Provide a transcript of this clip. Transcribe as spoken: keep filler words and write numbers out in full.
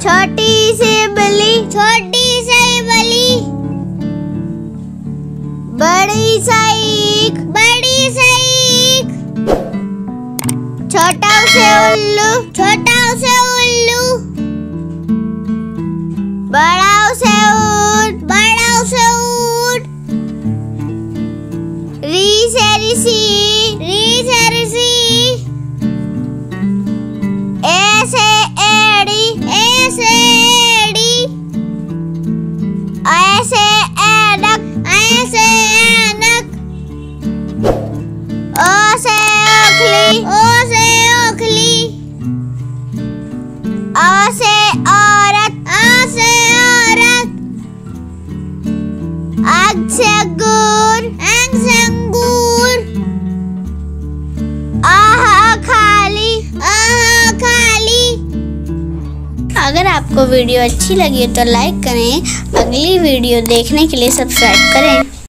छोटी सी बिल्ली, छोटी सी बिल्ली। बड़ी सी ईख, बड़ी सी ईख। छोटा से उल्लू, छोटा से उल्लू। बड़ा से ऊंट, बड़ा से ऊंट। री से ऋषि, री से ऋषि। ए से एड़ी, ए से एड़ी। ऐ से ऐनक, ऐ से ऐनक। ओ से ओखली, ओ से ओखली। आ से औरत, आ से औरत। अंग से अंगूर, अंग से अंगूर। आहा खाली, आहा खाली। अगर आपको वीडियो अच्छी लगी तो लाइक करें। अगली वीडियो देखने के लिए सब्सक्राइब करें।